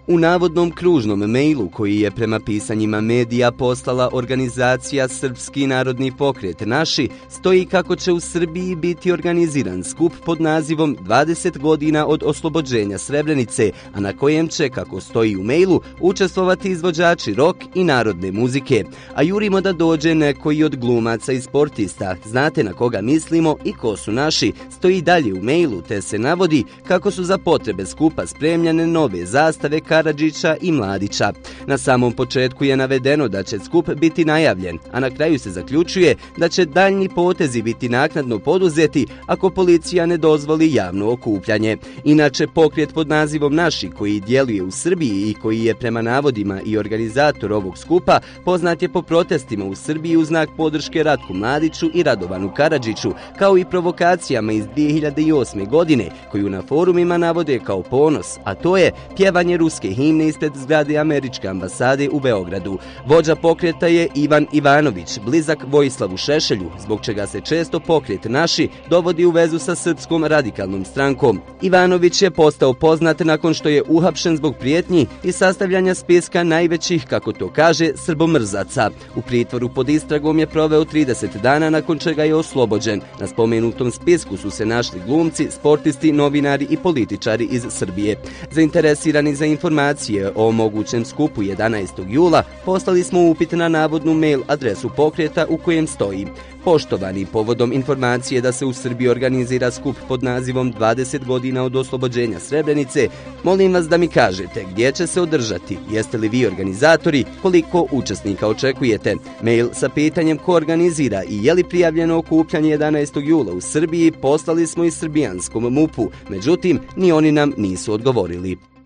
U navodnom kružnom mailu koji je prema pisanjima medija poslala organizacija Srpski narodni pokret Naši, stoji kako će u Srbiji biti organiziran skup pod nazivom 20 godina od oslobođenja Srebrenice, a na kojem će, kako stoji u mailu, učestvovati izvođači rock i narodne muzike. A jurimo da dođe neko i od glumaca i sportista. Znate na koga mislimo i ko su naši, stoji dalje u mailu, te se navodi kako su za potrebe skupa spremljene nove zastave Karadžića i Mladića. Na samom početku je navedeno da će skup biti najavljen, a na kraju se zaključuje da će daljnji potezi biti naknadno poduzeti ako policija ne dozvoli javno okupljanje. Inače, pokret pod nazivom Naši, koji djeluje u Srbiji i koji je prema navodima i organizator ovog skupa, poznat je po protestima u Srbiji u znak podrške Ratku Mladiću i Radovanu Karadžiću, kao i provokacijama iz 2008. godine, koju na forumima navode kao ponos, a to je pjevanje ruske himne ispred zgrade američke ambasade u Beogradu. Vođa pokreta je Ivan Ivanović, blizak Vojislavu Šešelju, zbog čega se često pokret Naši dovodi u vezu sa Srpskom radikalnom strankom. Ivanović je postao poznat nakon što je uhapšen zbog prijetnji i sastavljanja spiska najvećih, kako to kaže, srbomrzaca. U pritvoru pod istragom je proveo 30 dana, nakon čega je oslobođen. Na spomenutom spisku su se našli glumci, sportisti, novinari i političari iz Srbije. Zainteresirani za informacije o mogućem skupu 11. jula poslali smo upit na navodnu mail adresu pokreta u kojem stoji: Poštovani, povodom informacije da se u Srbiji organizira skup pod nazivom 20 godina od oslobođenja Srebrenice, molim vas da mi kažete gdje će se održati, jeste li vi organizatori, koliko učesnika očekujete. Mail sa pitanjem ko organizira i je li prijavljeno okupljanje 11. jula u Srbiji poslali smo i srbijanskom MUP-u, međutim, ni oni nam nisu odgovorili.